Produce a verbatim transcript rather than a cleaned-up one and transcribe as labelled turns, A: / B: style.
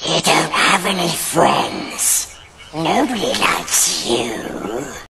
A: You don't have any friends. Nobody likes you.